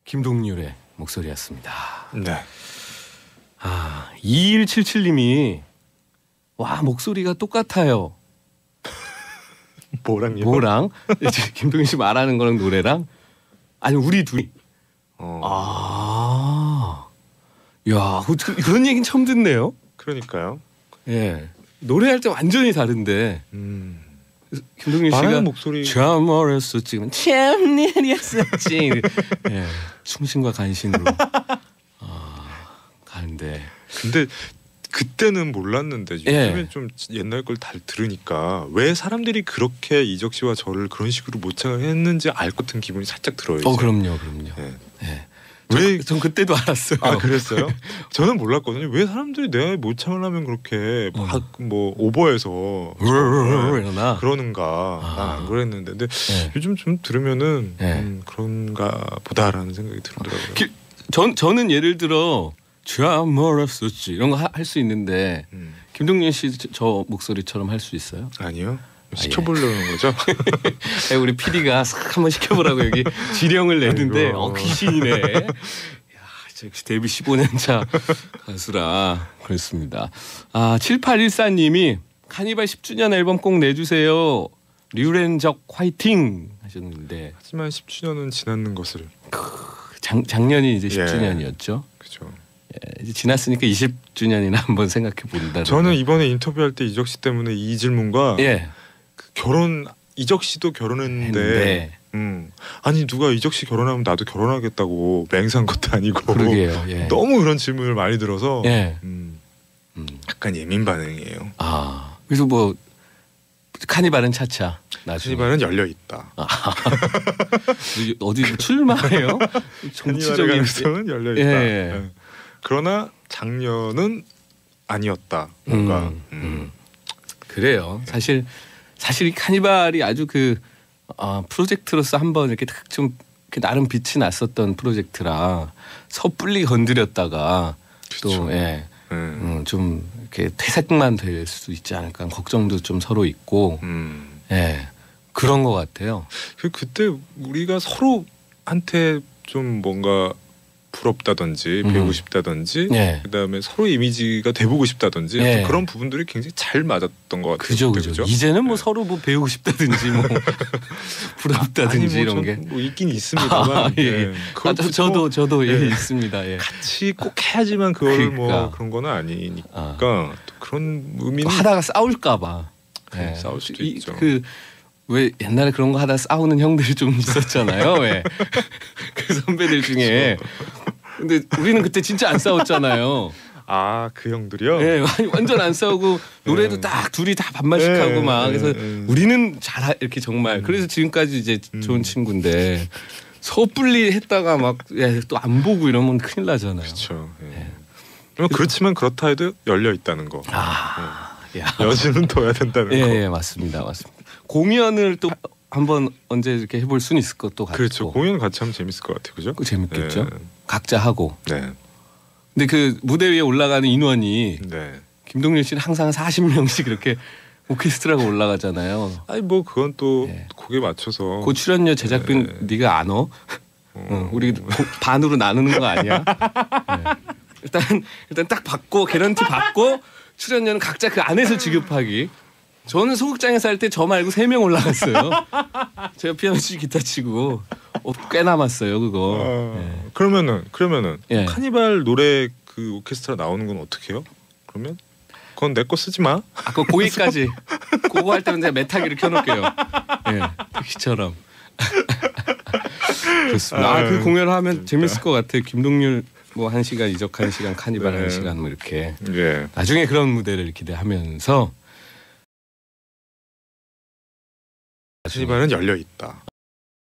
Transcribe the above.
김동률의 목소리였습니다. 네. 2177님이 와 목소리가 똑같아요. 뭐랑요? 뭐랑? 김동률 씨 말하는 거랑 노래랑? 아니 우리 둘이. 야 그런 얘기는 처음 듣네요. 그러니까요. 예. 노래할 때 완전히 다른데. 김동률 씨가 목소리 참 어렸었지 참 느렸었지 예, 충신과 간신으로 가는데 근데 그때는 몰랐는데 요즘에 예. 좀 옛날 걸 다 들으니까 왜 사람들이 그렇게 이적 씨와 저를 그런 식으로 모창을 했는지 알 것 같은 기분이 살짝 들어요. 이제. 그럼요. 예. 예. 왜? 전 그때도 알았어요. 그랬어요? 저는 몰랐거든요. 왜 사람들이 내 모창을 하면 그렇게 막 뭐 오버해서 이러나 그러는가? 난 안 그랬는데, 근데 요즘 좀 들으면은 그런가 보다라는 생각이 들더라고요. 저는 예를 들어 참 멀었었지 이런 거 할 수 있는데 김동률 씨 저 목소리처럼 할 수 있어요? 아니요. 시켜보려는 거죠? 우리 PD가 싹 한번 시켜보라고 여기 지령을 내는데 귀신이네. 야, 역시 데뷔 15년 차 가수라 그렇습니다. 7814님이 카니발 10주년 앨범 꼭 내주세요. 류렌적 화이팅 하셨는데 하지만 10주년은 지났는 것을 작년이 이제 10주년이었죠. 그렇죠. 이제 지났으니까 20주년이나 한번 생각해 본다. 저는 이번에 인터뷰할 때 이적 씨 때문에 이 질문과 결혼 이적 씨도 결혼했는데 아니 누가 이적 씨 결혼하면 나도 결혼하겠다고 맹세한 것도 아니고 그러게요. 너무 그런 질문을 많이 들어서 약간 예민 반응이에요. 그래서 뭐 카니발은 차차 카니발은 열려 있다. 어디 출마해요? 정치적인 가능성은 열려 있다. 그러나 작년은 아니었다. 뭔가 그래요. 사실 이 카니발이 아주 그 프로젝트로서 한번 이렇게 딱 좀 나름 빛이 났었던 프로젝트라 섣불리 건드렸다가 또 좀 이렇게 퇴색만 될 수 있지 않을까 걱정도 좀 서로 있고 그런 것 같아요. 그때 우리가 서로한테 좀 뭔가 부럽다든지 배우고 싶다든지 그다음에 서로 이미지가 돼보고 싶다든지 그런 부분들이 굉장히 잘 맞았던 것 같아요. 그죠. 이제는 뭐 서로 뭐 배우고 싶다든지 뭐 부럽다든지 뭐 이런 게 뭐 있긴 있습니다만 저도 있습니다. 같이 꼭 해야지만 그걸 뭐 그런 거는 아니니까 또 그런 의미는 하다가 싸울까 봐 싸울 수도 있죠. 왜 옛날에 그런 거 하다 싸우는 형들이 좀 있었잖아요. 왜? 그 선배들 중에. 근데 우리는 그때 진짜 안 싸웠잖아요. 그 형들이요? 네, 완전 안 싸우고 노래도 딱 둘이 다 반말씩 하고 막 그래서 우리는 이렇게 정말 그래서 지금까지 이제 좋은 친구인데 섣불리 했다가 막 또 안 보고 이러면 큰일 나잖아요. 그렇죠. 그렇지만 그렇다 해도 열려 있다는 거. 여지는 둬야 된다는 거. 맞습니다. 공연을 또 한번 언제 이렇게 해볼 수는 있을 것도 같고. 그렇죠. 공연 같이 하면 재밌을 것 같아요, 그죠? 재밌겠죠. 각자 하고. 근데 그 무대 위에 올라가는 인원이 김동률 씨는 항상 40명씩 그렇게 오케스트라가 올라가잖아요. 아니 뭐 그건 또 곡에 맞춰서. 그 출연료 제작비는 네가 안 어? 우리 반으로 나누는 거 아니야? 일단 딱 받고 개런티 받고 출연료는 각자 그 안에서 지급하기. 저는 소극장에서 할 때 저 말고 3명 올라갔어요. 제가 피아노 치고 기타 치고 꽤 남았어요 그거. 그러면은 카니발 노래 그 오케스트라 나오는 건 어떻게 해요? 그러면 그건 내 거 쓰지 마. 그거 고기까지 그거 할 때는 제가 메타기를 켜놓을게요. 택시처럼. 그렇습니다. 그 공연을 하면 재밌을 것 같아요. 김동률 뭐 1시간 이적 1시간 카니발 1시간 뭐 이렇게. 나중에 그런 무대를 기대하면서. 카니발은 열려 있다.